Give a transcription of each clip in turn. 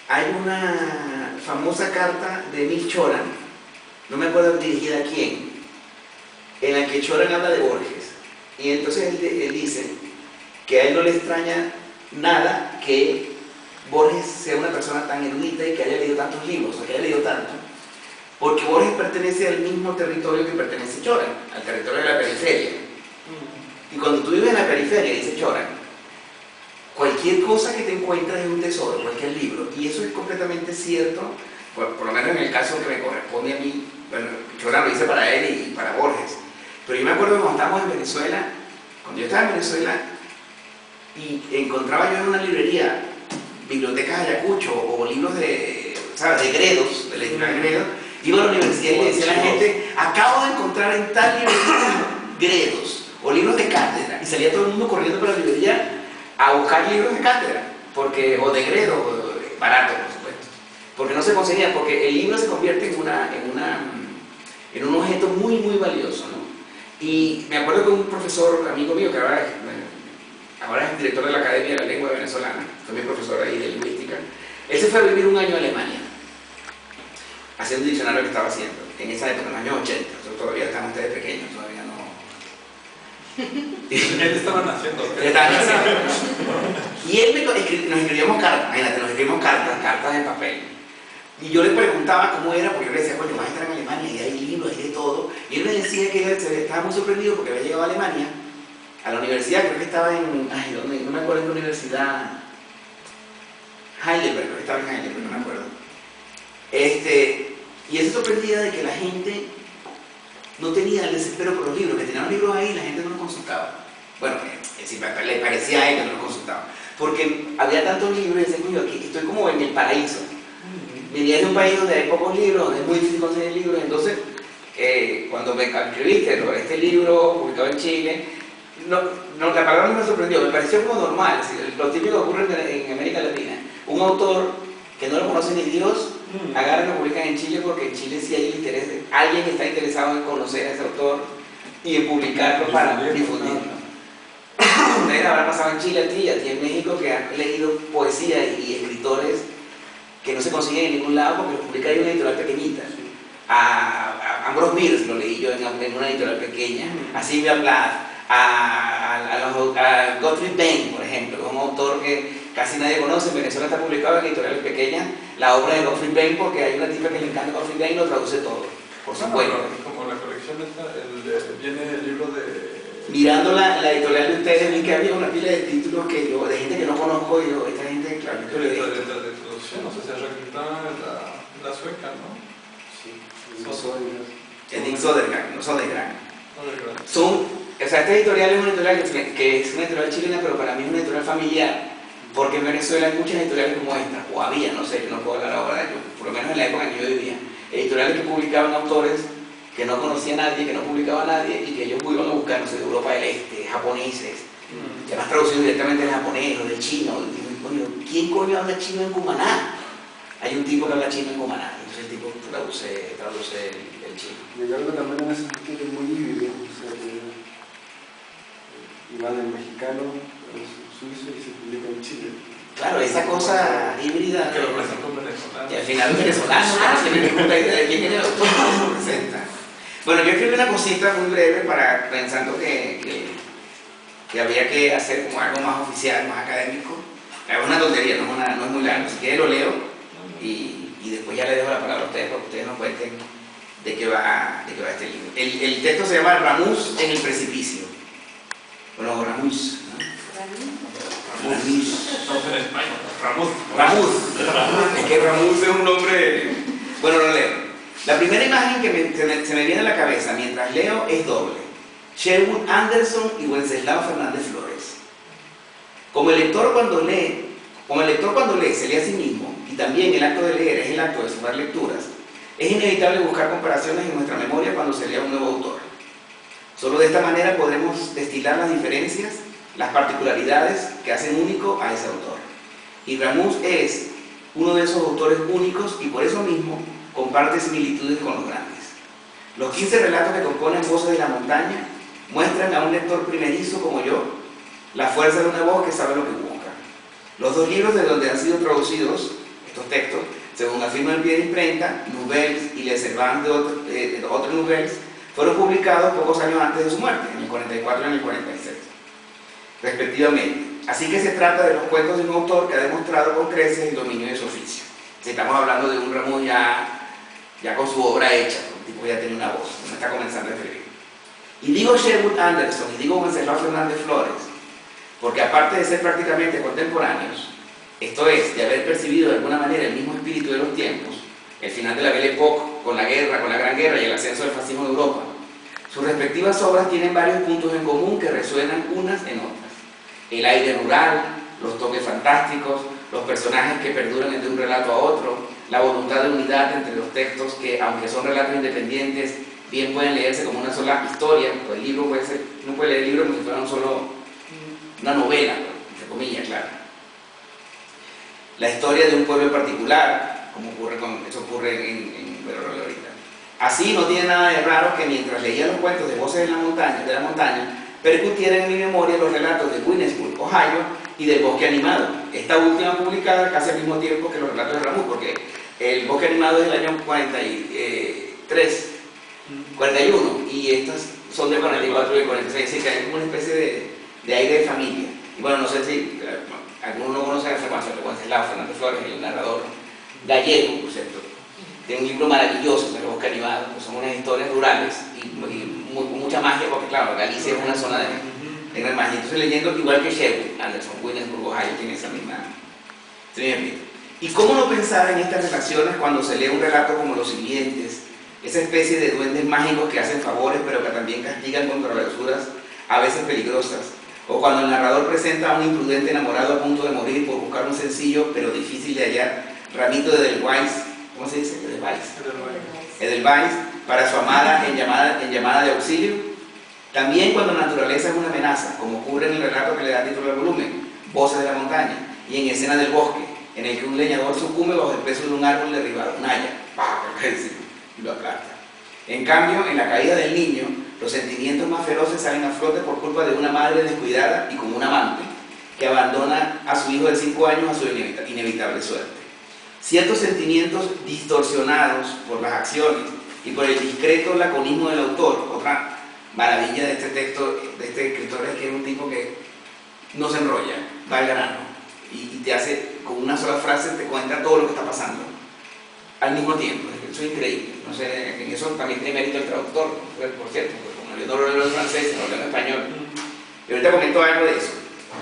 hay una famosa carta de Emil Cioran, no me acuerdo dirigida a quién, en la que Cioran habla de Borges. Y entonces él dice que a él no le extraña nada que Borges sea una persona tan erudita y que haya leído tantos libros, o que haya leído tanto, porque Borges pertenece al mismo territorio que pertenece Cioran, al territorio de la periferia. Y cuando tú vives en la periferia, dice Cioran, cualquier cosa que te encuentras es un tesoro, cualquier libro, y eso es completamente cierto, por lo menos en el caso que me corresponde a mí. Bueno, Cioran lo dice para él y para Borges, pero yo me acuerdo que cuando estábamos en Venezuela, cuando yo estaba en Venezuela y encontraba yo en una librería bibliotecas Ayacucho o libros de, ¿sabes?, de Gredos, de la editorial Gredos, iba a la universidad y le decía a la gente, acabo de encontrar en tal librería Gredos o libros de cátedra, y salía todo el mundo corriendo por la librería a buscar libros de cátedra, porque, o de Gredos, barato por supuesto, porque no se conseguía, porque el libro se convierte en un objeto muy muy valioso, ¿no? Y me acuerdo que un profesor amigo mío, que ahora es director de la Academia de la Lengua Venezolana, fue mi profesor ahí de lingüística, él se fue a vivir un año a Alemania, haciendo un diccionario que estaba haciendo, en esa época, en los años 80, nosotros todavía estamos ustedes pequeños, todavía no. Él estaba naciendo. Y él nos escribíamos cartas, imagínate, nos escribíamos cartas en papel. Y yo le preguntaba cómo era, porque yo le decía, coño, vas a estar en Alemania y hay libros, hay de todo. Y él me decía que él estaba muy sorprendido porque había llegado a Alemania, a la universidad, creo que estaba en, ¿dónde? No me acuerdo en la universidad, Heidelberg, creo que estaba en Heidelberg, no me acuerdo. Y él se sorprendía de que la gente no tenía el desespero por los libros, que tenían los libros ahí y la gente no los consultaba. Bueno, le parecía a él que no los consultaba, porque había tantos libros y decía, coño, aquí estoy como en el paraíso. Venía de un país donde hay pocos libros, donde es muy difícil conseguir libros, entonces cuando me escribiste sobre este libro publicado en Chile, la palabra no me sorprendió, me pareció como normal, lo típico que ocurre en América Latina. Un autor que no lo conoce ni Dios, agarra y lo publican en Chile porque en Chile sí hay interés, alguien está interesado en conocer a ese autor y en publicarlo para difundirlo. Ustedes habrán pasado en Chile a ti en México, que han leído poesía y escritores que no se consiguen en ningún lado porque lo publica en una editorial pequeñita. A Ambrose Bierce lo leí yo en una editorial pequeña, a Sylvia Plath, a Gottfried Benn, por ejemplo, que es un autor que casi nadie conoce. En Venezuela está publicado en editoriales pequeñas la obra de Gottfried Benn, porque hay una tipa que le encanta Gottfried Benn y lo traduce todo, por supuesto. Como la colección esta, viene el libro de... Mirando la editorial de ustedes, vi que había una pila de títulos que yo, de gente que no conozco, y yo, esta gente, claro, yo le digo. De traducción, no sé si es la sueca, ¿no? Sí, Nick Södergran. Esta editorial es una editorial que es una editorial chilena, pero para mí es una editorial familiar, porque en Venezuela hay muchas editoriales como esta, o había, no sé, yo no puedo hablar ahora de ello, por lo menos en la época en que yo vivía, editoriales que publicaban autores que no conocía a nadie, que no publicaba a nadie, y que ellos iban a buscar, no sé, de Europa del Este, japoneses, que más traducido directamente del japonés o del chino. ¿Quién coño habla chino en Cumaná? Hay un tipo que habla chino en Cumaná, entonces el tipo traduce el chino. Y algo también en ese sentido es muy híbrido, o sea, que va del mexicano al suizo y se publica en Chile. Claro, esa cosa híbrida que lo presenta un venezolano. Y al final un venezolano, que no tiene ni puta idea de quién es el autor que lo presenta. Bueno, yo escribí una cosita muy breve pensando que había que hacer como algo más oficial, más académico. Es una tontería, no es muy largo. Si quieren lo leo y después ya le dejo la palabra a ustedes para que ustedes nos cuenten de qué va este libro. El texto se llama Ramuz en el precipicio. Bueno, Ramuz, ¿no? Ramuz. Es que Ramuz es un nombre... Bueno, lo leo. La primera imagen que se me viene a la cabeza mientras leo es doble. Sherwood Anderson y Wenceslao Fernández Flores. Como el lector cuando lee se lee a sí mismo, y también el acto de leer es el acto de sumar lecturas, es inevitable buscar comparaciones en nuestra memoria cuando se lea un nuevo autor. Solo de esta manera podremos destilar las diferencias, las particularidades que hacen único a ese autor. Y Ramuz es uno de esos autores únicos y por eso mismo comparte similitudes con los grandes. Los 15 relatos que componen Voces de la Montaña muestran a un lector primerizo como yo la fuerza de una voz que sabe lo que busca. Los dos libros de donde han sido traducidos Estos textos, según afirma el pie de imprenta, Nouvelles y Les Servants de otros Nouvelles, fueron publicados pocos años antes de su muerte, en el 44 y en el 46, respectivamente. Así que se trata de los cuentos de un autor que ha demostrado con creces el dominio de su oficio. Si estamos hablando de un Ramus ya con su obra hecha, el tipo ya tiene una voz, no está comenzando a escribir. Y digo Sherwood Anderson y digo Wenceslao Fernández Flores, porque aparte de ser prácticamente contemporáneos, esto es, de haber percibido de alguna manera el mismo espíritu de los tiempos, el final de la Belle Époque, con la guerra, con la Gran Guerra y el ascenso del fascismo en Europa, sus respectivas obras tienen varios puntos en común que resuenan unas en otras. El aire rural, los toques fantásticos, los personajes que perduran de un relato a otro, la voluntad de unidad entre los textos que, aunque son relatos independientes, bien pueden leerse como una sola historia, pues el libro puede ser, uno puede leer el libro como si fuera una novela, entre comillas, claro. La historia de un pueblo en particular, como eso ocurre en Pedro ahorita. Así no tiene nada de raro que mientras leía los cuentos de Voces de la montaña, percutieran en mi memoria los relatos de Williamsburg, Ohio, y del Bosque Animado. Esta última publicada casi al mismo tiempo que los relatos de Ramus, porque el Bosque Animado es del año 41, y estas son de 44 y 46, así que hay como una especie de aire de familia. Y bueno, no sé si alguno no conoce la información de Wenceslao Fernández Flores, el narrador gallego, por cierto. Tiene un libro maravilloso, El Bosque Animado, que son unas historias rurales y mucha magia, porque claro, Galicia es una zona de gran magia. Entonces leyendo igual que Sherwood Anderson, Williamsburg, Ohio, tiene esa misma espíritu. ¿Y cómo no pensar en estas relaciones cuando se lee un relato como los siguientes? Esa especie de duendes mágicos que hacen favores pero que también castigan con travesuras a veces peligrosas. O cuando el narrador presenta a un imprudente enamorado a punto de morir por buscar un sencillo pero difícil de hallar ramito de Edelweiss, ¿cómo se dice? Edelweiss, para su amada en llamada de auxilio. También cuando la naturaleza es una amenaza, como ocurre en el relato que le da título al volumen, Voces de la montaña, y en Escena del bosque, en el que un leñador sucumbe bajo el peso de un árbol derribado, un haya, y lo aplasta. En cambio, en La caída del niño, los sentimientos más feroces salen a flote por culpa de una madre descuidada y como un amante, que abandona a su hijo de 5 años a su inevitable suerte. Ciertos sentimientos distorsionados por las acciones y por el discreto laconismo del autor. Otra maravilla de este texto, de este escritor, es que es un tipo que no se enrolla, va al grano y te hace, con una sola frase, te cuenta todo lo que está pasando al mismo tiempo. Eso es increíble. No sé, en eso también tiene mérito el traductor, por cierto, porque como yo no lo leo en francés, no lo leo en español. Y ahorita comento algo de eso.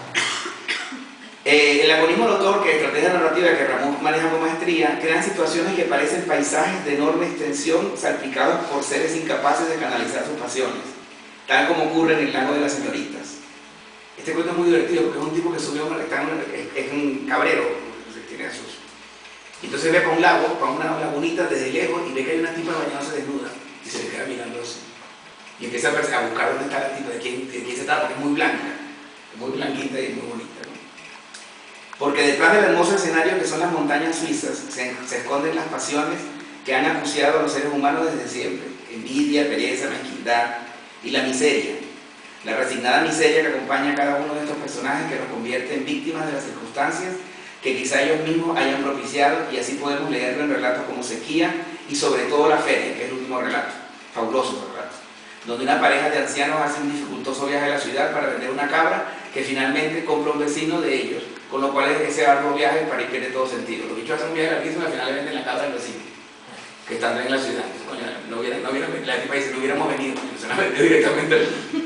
El laconismo del autor, que es estrategia narrativa que Ramus maneja con maestría, crean situaciones que parecen paisajes de enorme extensión salpicados por seres incapaces de canalizar sus pasiones, tal como ocurre en El lago de las señoritas. Este cuento es muy divertido porque es un tipo que subió, es un cabrero, tiene sus... Entonces ve para un lago, para una lagunita desde lejos y ve que hay una tipa bañándose desnuda y se le queda mirando así. Y empieza a buscar dónde está la tipa, de quién se trata, porque es muy blanca, muy blanquita y muy bonita, ¿no? Porque detrás del hermoso escenario que son las montañas suizas se esconden las pasiones que han acuciado a los seres humanos desde siempre: envidia, pereza, mezquindad y la miseria. La resignada miseria que acompaña a cada uno de estos personajes, que los convierte en víctimas de las circunstancias que quizá ellos mismos hayan propiciado, y así podemos leerlo en relatos como Sequía y sobre todo La Feria, que es el último relato, fabuloso relato, donde una pareja de ancianos hace un dificultoso viaje a la ciudad para vender una cabra que finalmente compra un vecino de ellos, con lo cual ese arduo viaje para ir pierde todo sentido. Los bichos hacen un viaje larguísimo y al final le venden la cabra del vecino, que están en la ciudad. Entonces, coño, la tipa dice, no hubiéramos venido, se la vendió directamente.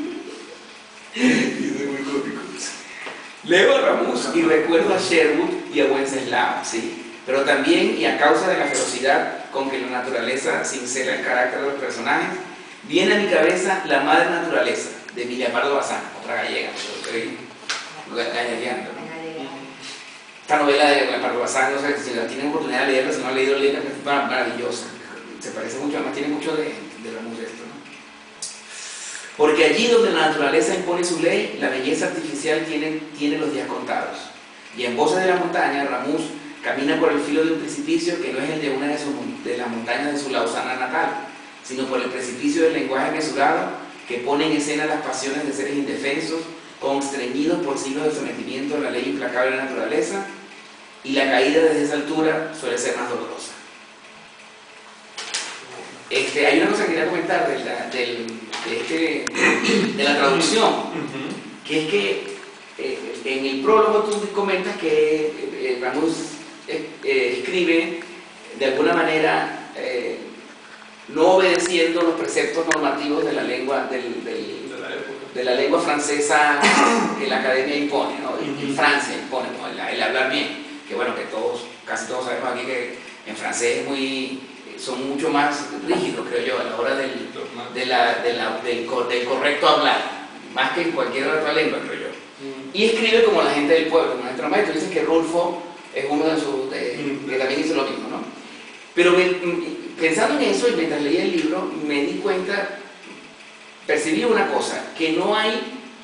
Y eso es muy cómico. Leo a Ramus y recuerdo a Sherwood y a Wenceslao, sí, pero también, y a causa de la ferocidad con que la naturaleza cincela el carácter de los personajes, viene a mi cabeza La madre naturaleza, de Emilia Pardo Bazán, otra gallega, estoy gallegueando, ¿no? Esta novela de Pardo Bazán, no sé si la tienen oportunidad de leerla, si no han leído, leerla, es maravillosa, se parece mucho, además tiene mucho de Ramus esto, ¿no? Porque allí donde la naturaleza impone su ley, la belleza artificial tiene los días contados. Y en Voces de la montaña, Ramus camina por el filo de un precipicio que no es el de una de las montañas de su Lausana natal, sino por el precipicio del lenguaje mesurado que pone en escena las pasiones de seres indefensos, constreñidos por siglos de sometimiento a la ley implacable de la naturaleza, y la caída desde esa altura suele ser más dolorosa. Hay una cosa que quería comentar de la traducción, que es que en el prólogo tú comentas que Ramus escribe de alguna manera no obedeciendo los preceptos normativos de la lengua de la lengua francesa que la academia impone, ¿no? Y Francia impone, ¿no? el hablar bien, que bueno, que casi todos sabemos aquí que en francés son mucho más rígidos, creo yo, a la hora del correcto hablar, más que en cualquier otra lengua, creo yo. Y escribe como la gente del pueblo, como nuestro maestro. Dice que Rulfo es uno de sus, que también hizo lo mismo, ¿no? Pero pensando en eso y mientras leía el libro, me di cuenta, percibí una cosa, que no hay...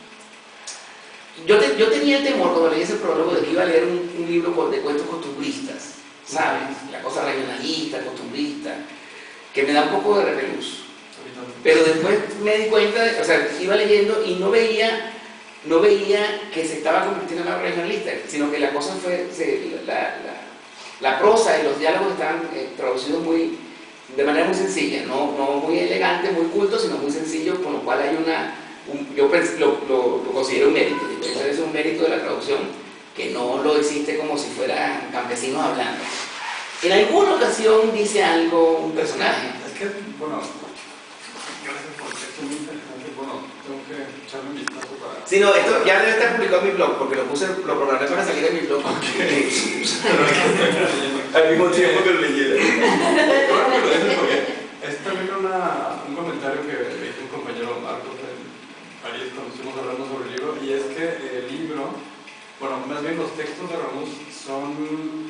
Yo tenía el temor cuando leí ese prólogo de que iba a leer un libro de cuentos costumbristas, ¿sabes? La cosa regionalista, costumbrista, que me da un poco de repelús. Pero después me di cuenta, o sea, iba leyendo y no veía que se estaba convirtiendo en algo regionalista, sino que la cosa fue, la prosa y los diálogos estaban traducidos de manera muy sencilla, no muy elegante, muy culto, sino muy sencillo, con lo cual hay yo lo considero un mérito. Ese es un mérito de la traducción, que no lo existe como si fueran campesinos hablando. En alguna ocasión dice algo un personaje. Es que, bueno, gracias por esto, muy interesante. Bueno, tengo que echarme un vistazo para... Sí, no, esto ya debe estar publicado en mi blog, porque lo programé para salir en mi blog. Al mismo tiempo que lo leyera. Bueno, pero eso es porque es también un comentario que me hizo un compañero Marcos en París cuando estuvimos hablando sobre el libro, y es que el libro, bueno, más bien los textos de Ramus son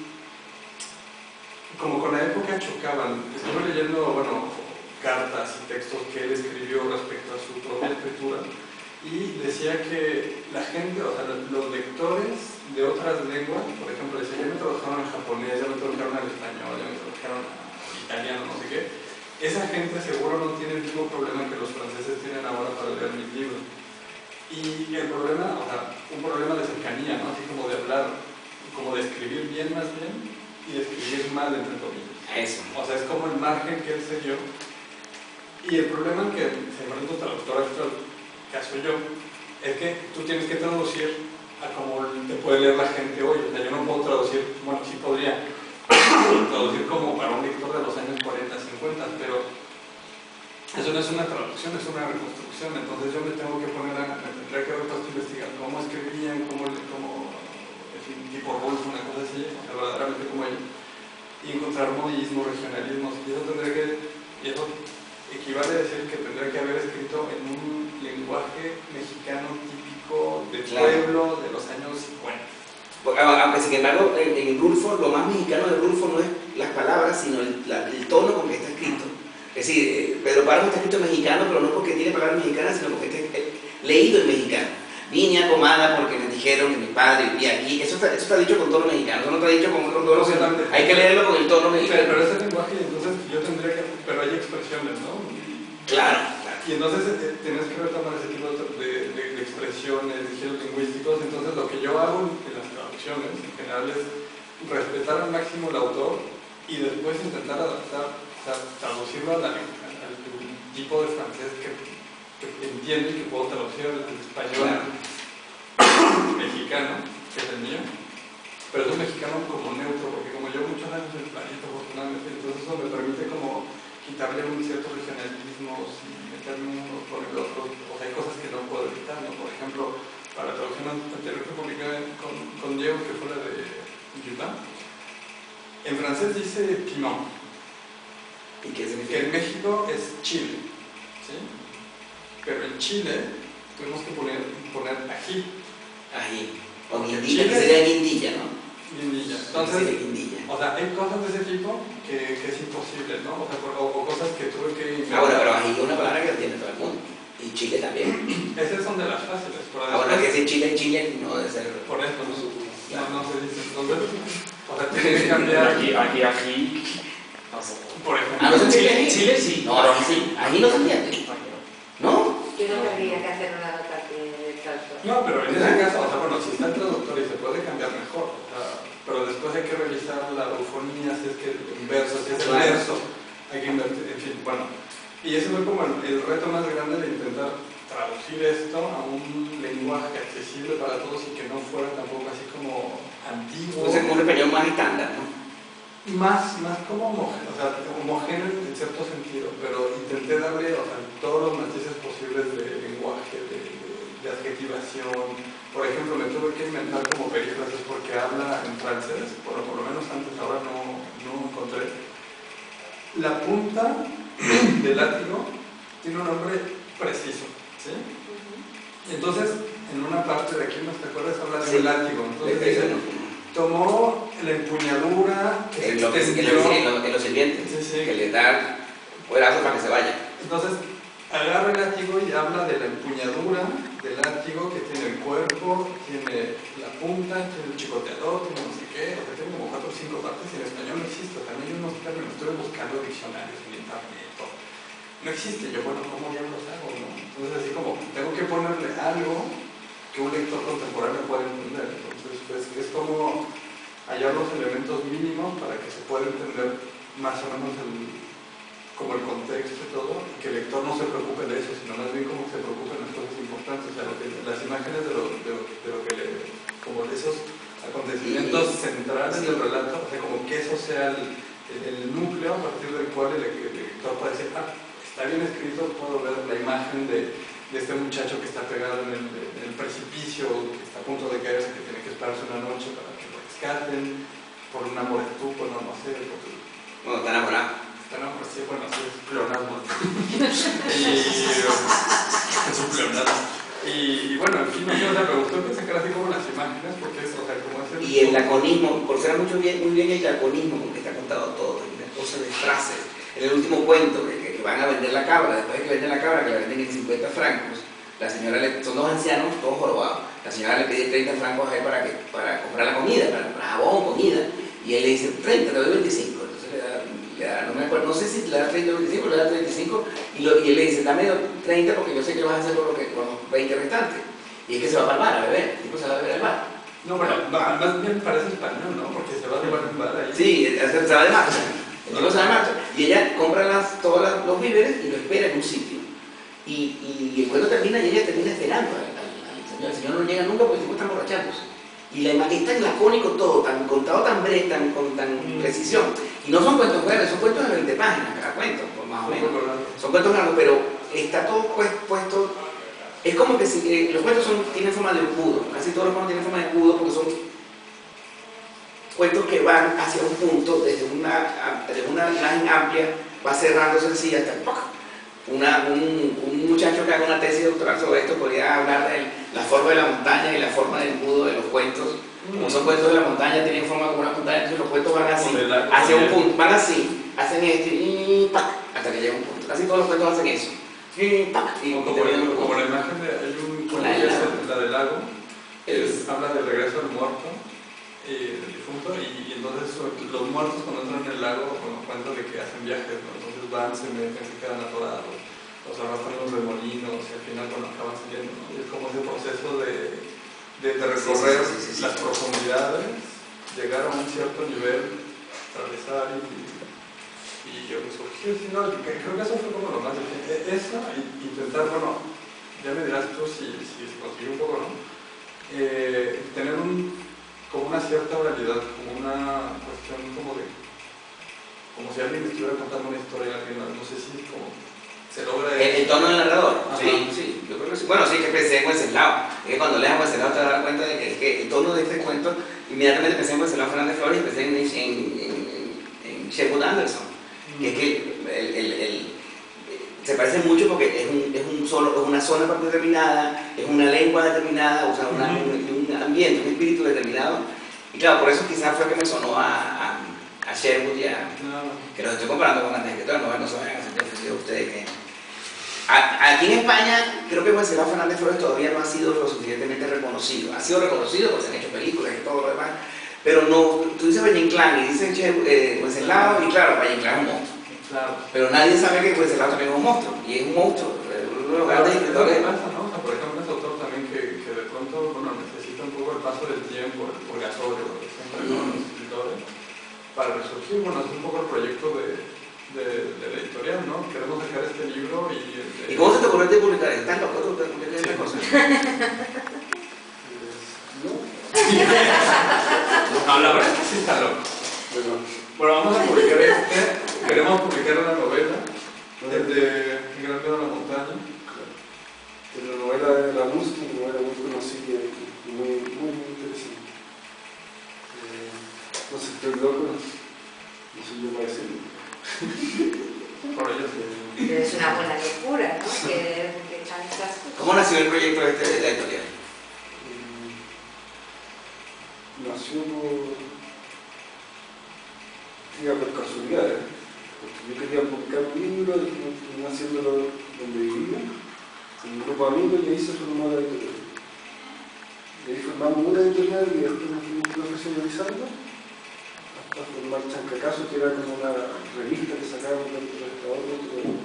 como con la época chocaban. Estuve leyendo, bueno, cartas y textos que él escribió respecto a su propia escritura, y decía que la gente, o sea, los lectores de otras lenguas, por ejemplo, decía, ya me tradujeron al japonés, ya me tradujeron al español, ya me tradujeron al italiano, no sé qué. Esa gente seguro no tiene el mismo problema que los franceses tienen ahora para leer mis libros. Y el problema, o sea, un problema de cercanía, ¿no? Así como de hablar, como de escribir bien más bien y de escribir mal, entre comillas. Eso. O sea, es como el margen que él se dio. Y el problema que, según tu traductor actual, que soy yo, es que tú tienes que traducir a como te puede leer la gente hoy. O sea, yo no puedo traducir, bueno, sí podría traducir como para un lector de los años 40, 50, pero eso no es una traducción, es una reconstrucción. Entonces yo me tengo que me tendría que haber puesto a investigar cómo escribían, en fin, tipo Rolf, una cosa así, o sea, verdaderamente como ellos, y encontrar modismos, regionalismos, y eso equivale a decir que tendría que haber escrito en un lenguaje mexicano típico del pueblo de los años 50. Aunque sin embargo en Rulfo, lo más mexicano de Rulfo no es las palabras, sino el tono con que está escrito. Es decir, Pedro Páramo está escrito en mexicano, pero no porque tiene palabras mexicanas, sino porque está leído en mexicano. Vine a Comada porque me dijeron que mi padre vivía aquí. Eso está dicho con tono mexicano, eso no está dicho con otro tono, hay que leerlo con el tono mexicano. Pero ese lenguaje, entonces yo tendría que... Pero hay expresiones, ¿no? Claro. Y entonces tienes que retomar ese tipo de expresiones, de giros lingüísticos. Entonces lo que yo hago en las traducciones en general es respetar al máximo el autor y después intentar adaptar, o sea, traducirlo al tipo de francés que entiendo y que puedo traducir al español mexicano, que es el mío. Pero es un mexicano como neutro, porque como llevo muchos años en el planeta, afortunadamente, entonces eso me permite como quitarle un cierto regionalismo y meterme uno por el otro. O sea, hay cosas que no puedo evitar, ¿no? Por ejemplo, para la traducción anterior que publiqué con Diego, que fue la de Utah, en francés dice piment. ¿Y qué significa? Que en México es chile, ¿sí? Pero en Chile tuvimos que poner ají. Ají. O guindilla, que sería guindilla, ¿no? Guindilla. Entonces, guindilla. o sea, hay cosas de ese tipo que es imposible, ¿no? O sea, o cosas que tuve que... Bueno, pero ají es una palabra que entiende todo el mundo. Y Chile también. Esas son de las fáciles. Bueno, es que si Chile y Chile no debe ser... Por eso no se dice. Entonces, o sea, tiene que cambiar... Aquí. Por ejemplo. ¿Ah, no se entiende ají? Chile sí. No, ají sí. Ají no se entiende. ¿No? Yo no tendría que hacer una nota de traductor. No, pero en ese caso, o sea, bueno, si está el traductor y se puede cambiar mejor, o sea, pero después hay que revisar la eufonía, si es que el verso, si es el Claro. verso, hay que invertir, en fin, bueno. Y ese fue como el reto más grande de intentar traducir esto a un lenguaje accesible para todos y que no fuera tampoco así como antiguo. Entonces, como un español más estándar, ¿no? Más como homogéneo, o sea, homogéneo en cierto sentido, pero intenté darle, o sea, todos los matices posibles de lenguaje, de adjetivación. Por ejemplo, me tuve que inventar como perífrasis porque habla en francés, por lo menos antes, ahora no encontré. La punta del látigo tiene un nombre preciso, ¿sí? Y entonces, en una parte de aquí, ¿no te acuerdas? Habla del látigo. Entonces dice, tomó la empuñadura que En se extendió. los sirvientes, Sí. que le da cuerazo para que se vaya. Entonces, agarra el látigo y habla de la empuñadura del látigo que tiene el cuerpo, tiene la punta, tiene el chicoteador, tiene no sé qué, o sea, tiene como 4 o 5 partes y en español no existe. También hay unos términos, estuve buscando diccionarios en internet, todo. No existe. Yo, bueno, ¿cómo diablos hago, no? Entonces, así como, tengo que ponerle algo que un lector contemporáneo pueda entender. Entonces, pues, es como hallar los elementos mínimos para que se pueda entender más o menos como el contexto y todo, y que el lector no se preocupe de eso, sino más bien como que se preocupe en las cosas importantes, o sea, las imágenes de lo que como de esos acontecimientos centrales del relato, o sea, como que eso sea el núcleo a partir del cual el lector puede decir, está bien escrito, puedo ver la imagen de este muchacho que está pegado en el precipicio, que está a punto de caerse, que tiene que esperarse una noche para que lo rescaten, por un amor estúpido, no sé, porque... Bueno, está enamorado. Sí, bueno, sí, es pleonasmo. Es un pleonasmo. Y bueno, en fin, o sea, me gustó que sacara así como las imágenes, porque es, o sea, como es el... Y el laconismo, por ser muy bien el laconismo, con que está contado todo, una cosa de frases. En el último cuento, que van a vender la cabra, después de que venden la cabra, que la venden en 50 francos, la señora son dos ancianos, todos jorobados. La señora le pide 30 francos a él para comprar la comida, para comprar jabón, comida, y él le dice, 30, te doy 25. No me acuerdo, no sé si le da 30 o 25, le da 35 y él le dice, dame 30 porque yo sé que vas a hacer con los 20 restantes. Y es que se va para el bar a beber, el tipo se va a beber al bar. No, bueno, más bien parece español, ¿no? Porque se va de bar en bar ahí. Sí, se va de marcha, el tipo se va de marcha. Y ella compra todos los víveres y lo espera en un sitio. Y el cuento termina y ella termina esperando al señor. El señor no llega nunca porque el tipo está emborrachándose. Y la imagen es tan lacónico todo, contado tan breve, con tan precisión. Y no son cuentos breves, son cuentos de 20 páginas cada cuento, más o menos. Son cuentos largos, pero está todo puesto. Es como que si los cuentos tienen forma de embudo, casi todos los cuentos tienen forma de embudo porque son cuentos que van hacia un punto, desde una imagen amplia, va cerrándose así hasta un muchacho que haga una tesis doctoral sobre esto podría hablar de la forma de la montaña y la forma del embudo de los cuentos. Como son cuentos de la montaña, tienen forma como una montaña, entonces los cuentos van así, hacia un punto, van así, hacen esto y ¡pac! Hasta que llega un punto. Casi todos los cuentos hacen eso. Y ¡pac! Como la imagen de hay la del lago, habla del regreso del muerto, del difunto, y entonces los muertos cuando entran en el lago cuentan de que hacen viajes, ¿no? Entonces van, se meten, se quedan atorados, los arrastran los remolinos y al final acaban saliendo, ¿no? Y es como ese proceso de recorrer las profundidades, llegar a un cierto nivel, atravesar y resurgir. Sí, no, creo que eso fue como lo más difícil. Eso, intentar, bueno, ya me dirás tú si consiguió un poco, ¿no? Tener como una cierta oralidad, como una cuestión como si alguien estuviera contando una historia a alguien, no sé si como se logra... ¿El tono del narrador? Ajá. Sí, yo creo que sí. Bueno, sí, que pensé en Wenceslao. Es que cuando leas Wenceslao te vas a dar cuenta de que el tono de este cuento, inmediatamente pensé en Wenceslao Fernández Flores y pensé en Sherwood Anderson. Que es que se parece mucho porque es una zona determinada, es una lengua determinada, o sea, un ambiente, un espíritu determinado. Y claro, por eso quizás fue que me sonó a Sherwood y que los estoy comparando con grandes escritores, no se vayan a sentir ofendidos ustedes. Aquí en España, creo que Wenceslao Fernández Flores todavía no ha sido lo suficientemente reconocido. Ha sido reconocido porque se han hecho películas y todo lo demás, pero no, tú dices Valle Inclán y dicen Wenceslao, y claro, Valle Inclán es un monstruo. Claro. Pero nadie sabe que Wenceslao también es un monstruo, y es un monstruo. Uno de los grandes escritores. Pasa, ¿no? O sea, por ejemplo, ese autor también que de pronto necesita un poco el paso del tiempo, el purgatorio, lo que siempre. ¿no? Los escritores, para resurgir. Bueno, es un poco el proyecto de la editorial, ¿no? Queremos sacar este libro y... ¿Y cómo se te ocurrió de publicar? ¿Estás loco tú de publicar esta cosa? No, la verdad es que sí está loco. Bueno, vamos a publicar queremos publicar una novela de Gran Miedo a la Montaña. Es la novela de la música, una novela muy conocida y muy interesante. No sé, estoy loco, no sé yo para decirlo. Por ello Pero es una buena locura, ¿no? Que tantas cosas. ¿Cómo nació el proyecto este de la editorial? Nació por casualidad, porque yo quería publicar un libro y terminé haciéndolo donde vivía, con un grupo de amigos, y ahí se formó la editorial. Y ahí formamos una editorial y después nos fuimos profesionalizando hasta formar Chancacaso, que era como una revista que sacábamos del restaurador.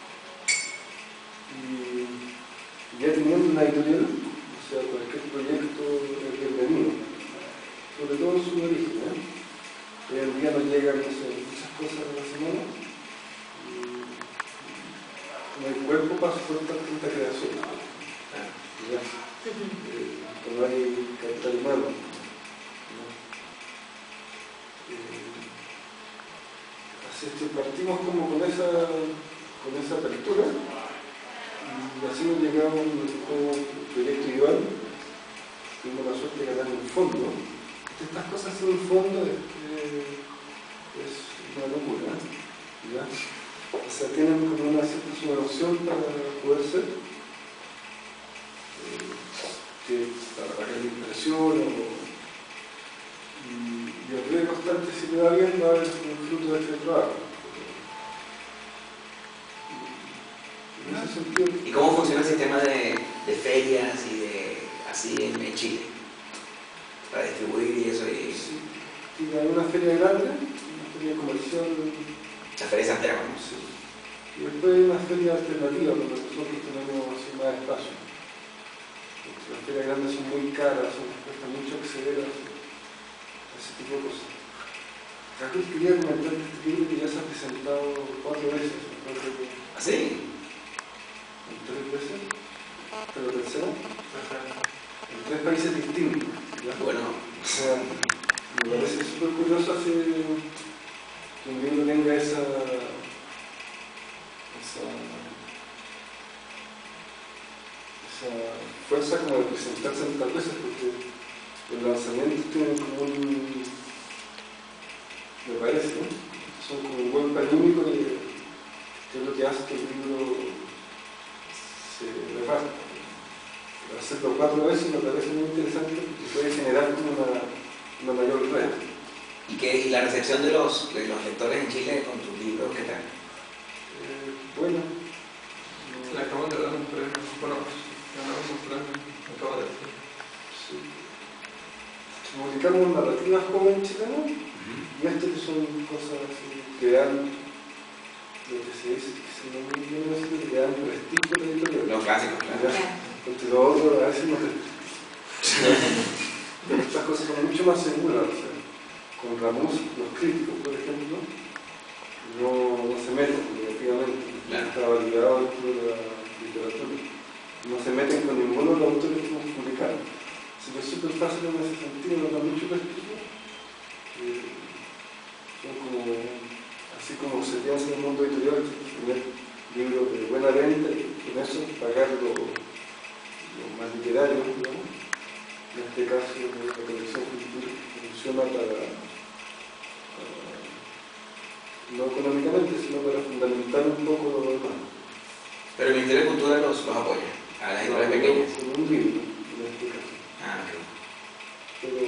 Y ya teniendo una editorial, o sea, cualquier proyecto es bienvenido, sobre todo en su origen, ¿eh? Hoy en día nos llegan, no sé, muchas cosas a la semana y no hay cuerpo para soportar tanta creación. ¿Ya? No hay capital humano. Así es que partimos como con esa apertura y así nos llegamos como proyecto Iván. Tuvimos la suerte de ganar un fondo. Estas cosas sin un fondo es una locura, ¿ya? O sea, tienen como una cierta subvención para poder ser, para pagar la impresión y el riesgo constante, si le va bien, va a haber un fruto de este trabajo. En ese sentido, ¿Y cómo funciona el sistema de ferias y de así en Chile? Para distribuir y eso. sí, hay una feria grande, una feria comercial. La Feria de Santiago, ¿no? Sí. Y después hay una feria alternativa, donde nosotros tenemos así más espacio. Porque las ferias grandes son muy caras, cuesta mucho acceder a ese tipo de cosas. Carlos, quería comentar este libro que ya se ha presentado 4 veces. ¿Ah, sí? 3 veces, pero tercera, en 3 países distintos. ¿Ya? Bueno. O sea, me parece súper curioso que un libro tenga esa fuerza como de presentarse tantas veces, porque los lanzamientos tienen como me parece, ¿no? Son como un buen panímico que es lo que hace que el libro se reparta. Hacerlo 4 veces me parece muy interesante porque puede generar como una mayor red. ¿Y la recepción de los lectores en Chile con tus libros, qué tal? Bueno. Le acaban de dar un premio. Bueno, ganaron un premio. Acaba de decir. Sí. Publicamos narrativas joven chilena y esto que son cosas que dan, lo que se dice, que se llama muy bien, que dan prestigio a la editorial. Los clásicos, claro. Porque lo otro a veces no te... Pero estas cosas son mucho más seguras. O sea, con Ramos, los críticos, por ejemplo, no se meten negativamente. Claro. Está validado dentro de la literatura. No se meten con ninguno de los autores que hemos publicado. Así que es súper fácil en ese sentido, nos da mucho prestigio. Son como, así como se piensa en el mundo editorial, tener libros de buena venta y con eso pagar lo más literario, ¿no? En este caso la colección funciona no económicamente, sino para fundamentar un poco lo demás. Pero el Ministerio de Cultura los apoya a las editoriales pequeñas. Con un libro, en este caso. Ah, ok. Pero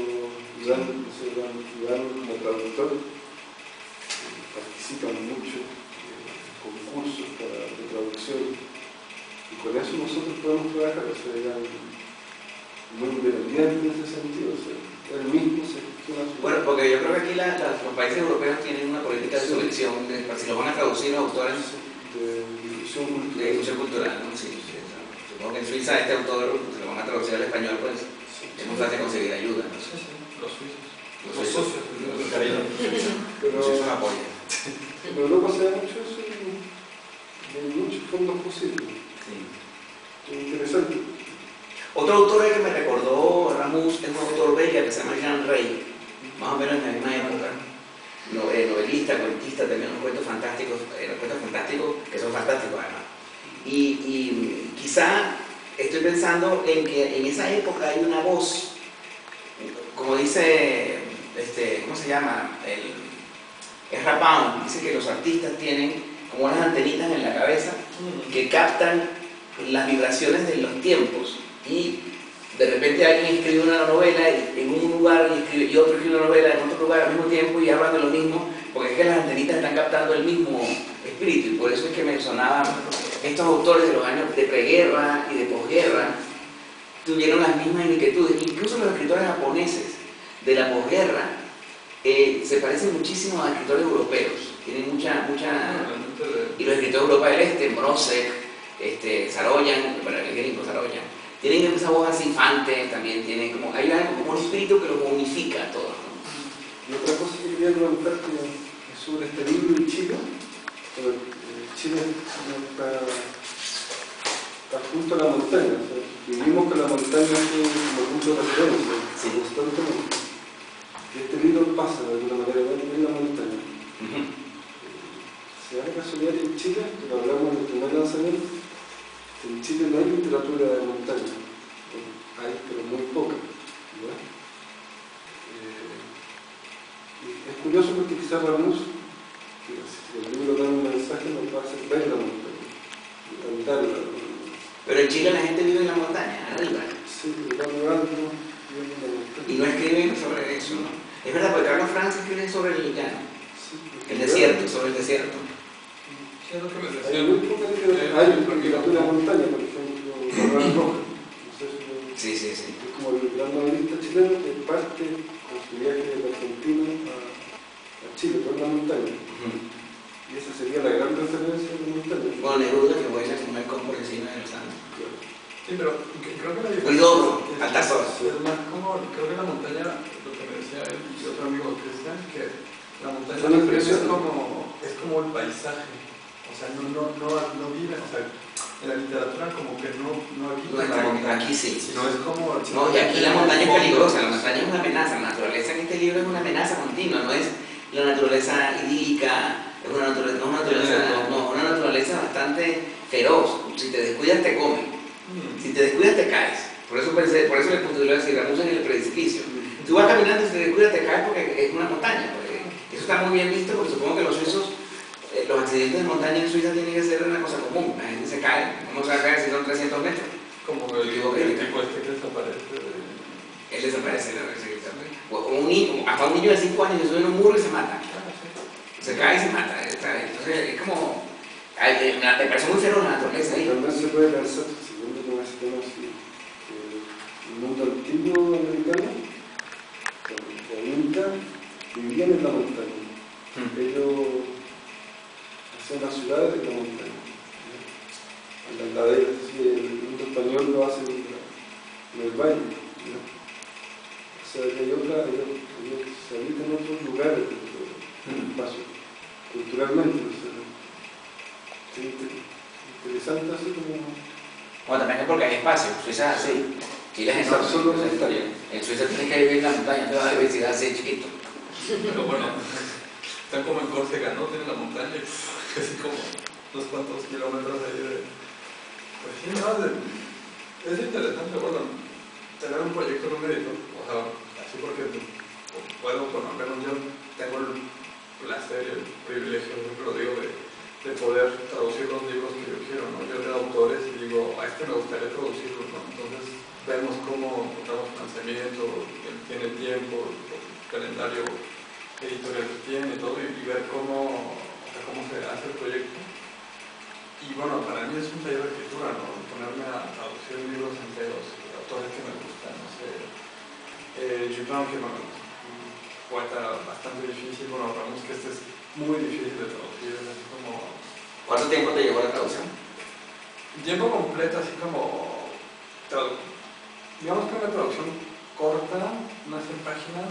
Iván como traductor participan mucho en concursos de traducción y con eso nosotros podemos trabajar, o sea, Iván muy independiente en ese sentido, o sea, él mismo se gestiona su... Bueno, porque yo creo que aquí los países europeos tienen una política de selección, si los van a traducir los autores de difusión de difusión cultural, ¿no? Sí, supongo que en Suiza este autor, si lo van a traducir al español, pues es muy fácil conseguir ayuda, ¿no? Sí, los suizos. Los suizos, cariño. los suizos apoyan. En Europa se da mucho eso y hay muchos fondos posibles. Sí. Es interesante. Otro autor que me recordó Ramus es un autor belga que se llama Jean Rey, más o menos en la misma época. Novelista, cuentista, también unos cuentos fantásticos que son fantásticos además. Y quizá estoy pensando en que en esa época hay una voz, como dice, ¿cómo se llama? Ezra Pound, dice que los artistas tienen como unas antenitas en la cabeza que captan las vibraciones de los tiempos. Y de repente alguien escribe una novela en un lugar y otro escribe una novela en otro lugar al mismo tiempo y hablan de lo mismo, porque es que las antenitas están captando el mismo espíritu, y por eso es que me sonaban estos autores de los años de preguerra y de posguerra, tuvieron las mismas inquietudes. Incluso los escritores japoneses de la posguerra se parecen muchísimo a escritores europeos, tienen mucha y los escritores de Europa del Este, Mrozek, Saroyan, para el gringo Saroyan, tienen esa voz así, Fante también tienen como, hay algo como un espíritu que los unifica a todos, ¿no? Y otra cosa que quería preguntarte es sobre este libro en Chile. Chile está junto a la montaña, o sea, vivimos con la montaña como punto de referencia, Sí. constantemente. Y este libro pasa de alguna manera en la montaña. Se da la casualidad que en Chile, que lo hablamos en el primer lanzamiento, en Chile no hay literatura de montaña. Hay, pero muy poca. ¿Ya? Es curioso porque quizás Ramus, que si el libro da un mensaje, nos va a hacer ver la montaña, habitarla. Pero en Chile la gente vive en la montaña, arriba, Sí, va algo, vive en la montaña. y no escriben sobre eso, ¿no? Es verdad, porque Carlos Franz escribe sobre el llano, Sí, el desierto, sobre el desierto. ¿Qué es lo que me hay decía? muy poca literatura. Hay literatura de montaña, por ejemplo, Manuel Rojas. No sé si Sí. es como el gran novelista chileno que parte con su viaje de Argentina a Chile por la montaña. Y esa sería la gran referencia de la montaña. Bueno, Neruda que vuela con el por encima de los Andes. Sí, pero creo que la Huidobro, es Altazor. más como, creo que la montaña, lo que me decía él y otro amigo Cristian, que la montaña Son es impresiones. como el paisaje, o sea, no vive, o sea, en la literatura como que no habita la montaña, Aquí sí. sino es como... No, y aquí la montaña es peligrosa, la montaña es una amenaza, la naturaleza en este libro es una amenaza continua, no es la naturaleza idílica, es una naturaleza bastante feroz. Si te descuidas te come, si te descuidas te caes. Por eso le puse así, Ramus en el precipicio. Tú vas caminando y si te descuidas te caes porque es una montaña. Porque eso está muy bien visto porque supongo que los suizos, los accidentes de montaña en Suiza tienen que ser una cosa común, la gente se cae. ¿Cómo se va a caer si son 300 metros? Como el tipo que desaparece. Él desaparece, hasta un niño de 5 años se sube en un muro y se mata. Se cae y se mata. Entonces es como, me parece muy feroz la naturaleza ahí. También se puede pensar, siguiendo con ese tema, que el mundo antiguo americano, los incas, vivían en la montaña. Ellos hacían las ciudades en la montaña. En las laderas, el mundo español lo hace en el valle. O sea, que hay se habita en otros lugares del espacio, culturalmente. O sea, interesante así como... Bueno, también es porque hay espacio. Suiza, sí. Chile es enorme. Solo montaña. En Suiza tienes que vivir en la montaña, te vas a vivir así chiquito. Pero bueno, están como en Córcega, ¿no? Tienen la montaña, casi como unos cuantos kilómetros ahí de... Pues sí, no, es interesante, bueno, tener un proyecto en un editor, o sea, así porque puedo, bueno, al menos yo tengo el placer y el privilegio, siempre lo digo, de poder traducir los libros que yo quiero, ¿no? Yo leo autores y digo, a este me gustaría traducirlo, ¿no? Entonces vemos cómo encontramos financiamiento, tiene tiempo, el calendario editorial que tiene y todo, y ver cómo se hace el proyecto. Y bueno, para mí es un taller de escritura, ¿no? Ponerme a traducir libros enteros, autores que me gustan, no sé, Dupin, que es un poeta bastante difícil, bueno, Ramus, que es muy difícil de traducir, es así como... ¿Cuánto tiempo te llevó la traducción? Tiempo completo, así como... digamos que una traducción corta, unas 100 páginas,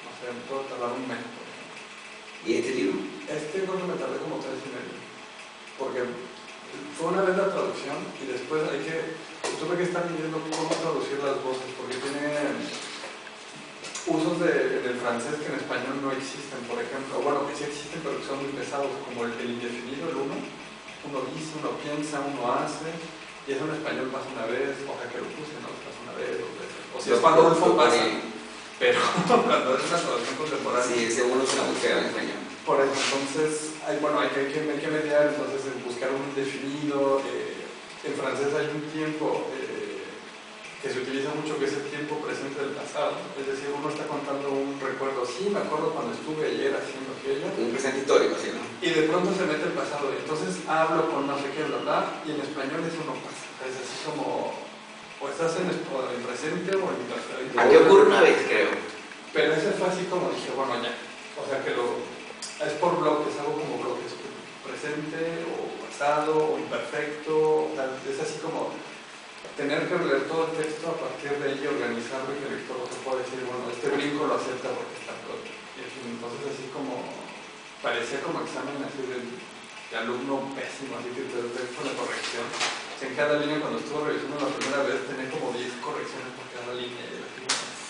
no sé, me puedo tardar un mes, por ejemplo. ¿Y este libro? Este creo que me tardé como 3 y medio, porque fue una vez la traducción y después tuve que estar viendo cómo traducir las voces, porque tiene usos en el francés que en español no existen, por ejemplo, bueno, que sí existen pero que son muy pesados, como el indefinido, el uno dice, uno piensa, uno hace, y eso en español pasa una vez, o sea que lo puse, no, pasa una vez, 2 veces, o sea, es cuando Adolfo pasa, pero cuando es una traducción contemporánea. Sí, ese uno suena muy feo en español. Por eso, entonces, hay que mediar, entonces, en buscar un indefinido, en francés hay un tiempo que se utiliza mucho, que es el tiempo presente del pasado, es decir, uno está contando un recuerdo, sí, me acuerdo cuando estuve ayer haciendo aquello. Un presente histórico, ¿sí, no? Y de pronto se mete el pasado, y entonces hablo con no sé qué, bla, bla, y en español eso no pasa, es así como, o estás en presente o en pasado. Aquí ocurre una vez, creo. Pero ese fue así como dije, bueno, ya, o sea que es por bloques, algo como bloques, presente o pasado o imperfecto, o sea, es así como tener que leer todo el texto a partir de ahí y organizarlo y que el lector no se pueda decir, bueno, este brinco lo acepta porque está todo. Y entonces así como, parecía como examen así de alumno pésimo, así que te con la corrección. O sea, en cada línea cuando estuve revisando la primera vez tenía como 10 correcciones por cada línea. Y así,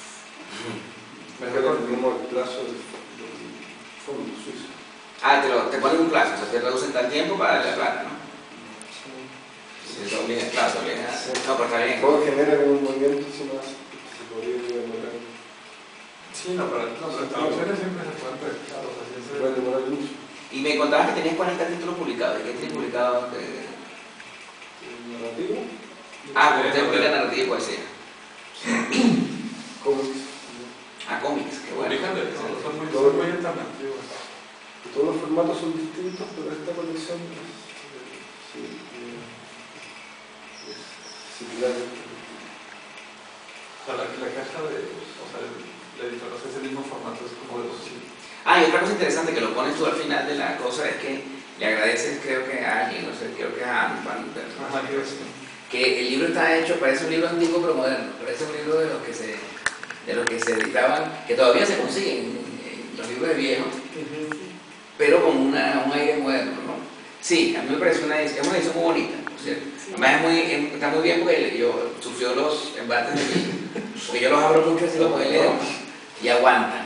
Mejor el mismo plazo del fondo suizo. Ah, te ponen un plazo, o sea, te reducen tal tiempo para la plata, ¿no? Sí, te obligan, claro, te obligan. No, pero está bien. Todo genera un movimiento, si no se podría demorar. Sí, no, pero las traducciones siempre se pueden practicar, o sea, Se puede demorar mucho. Y me contabas que tenías 40 títulos publicados. ¿De qué tienes publicado? ¿Narrativo? Ah, porque te publica narrativa y poesía. Cómics. Ah, cómics, qué bueno. publican de todo, son muy alternativos. Todos los formatos son distintos, pero esta colección es similar. O sea, la caja la editora es el mismo formato, es como de los chinos. Ah, y otra cosa interesante que lo pones tú al final de la cosa es que le agradeces, creo que a alguien, no sé, creo que a Anpan, que el libro está hecho, parece un libro antiguo pero moderno, parece un libro de los que se editaban, que todavía se consiguen en los libros de viejos, pero con un aire moderno, ¿no? Sí, a mí me parece es una edición muy bonita, por cierto. Además está muy bien porque yo sufrió los embates de mí, porque yo los abro mucho así como leo y aguantan.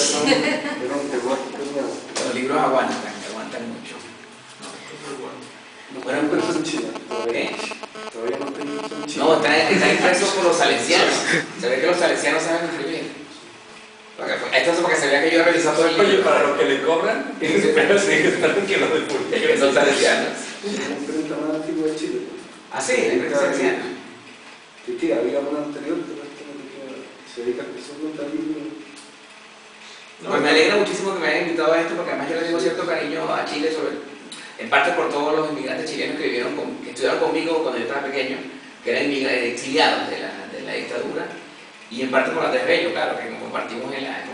Los libros aguantan mucho. Bueno, pero eso en Chile. ¿Qué? Todavía no tengo eso en Chile. No, está impreso por los salesianos. Se ve que los salesianos saben escribir. Esto es porque se veía que yo he revisado todo el libro. Oye, para lo que le cobran, pero sí, esperan que lo publiquen. Que son salesianos. Es la imprenta más antigua de Chile. Ah, sí, la imprenta salesiana. Sí, había una anterior, pero esta no se dedica especialmente al libro. Pues me alegra muchísimo que me hayan invitado a esto, porque además yo le tengo cierto cariño a Chile, en parte por todos los inmigrantes chilenos que estudiaron conmigo cuando yo estaba pequeño, que eran exiliados de la dictadura, y en parte por Andrés Bello, claro, que compartimos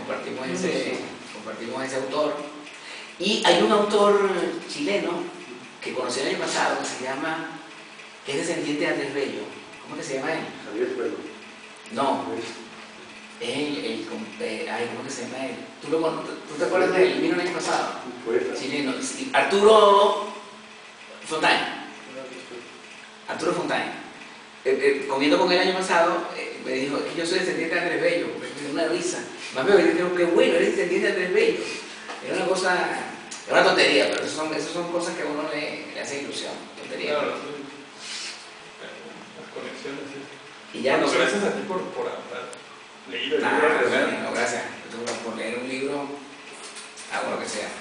ese autor. Y hay un autor chileno que conocí el año pasado, que es descendiente de Andrés Bello. ¿Cómo que se llama él? Javier Pelo. No. Es ¿cómo que se llama él? ¿Tú te acuerdas de él? Vino el año pasado. Un poeta. Chileno. Arturo Fontaine. Arturo Fontaine. Comiendo con él el año pasado, me dijo que yo soy descendiente de Andrés Bello. Me dio una risa. Más me dijo que bueno, eres descendiente de Andrés Bello. Era una cosa, era una tontería, pero esas son cosas que a uno le hace ilusión. Tontería. Claro, sí. Las conexiones, sí. Y ya Bueno, gracias a ti por haber leído el libro. No, gracias. Por leer un libro, hago lo que sea.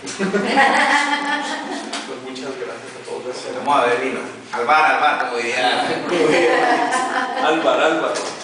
Pues muchas gracias a todos. Vamos a ver vino. Al bar, como diría. Álvaro.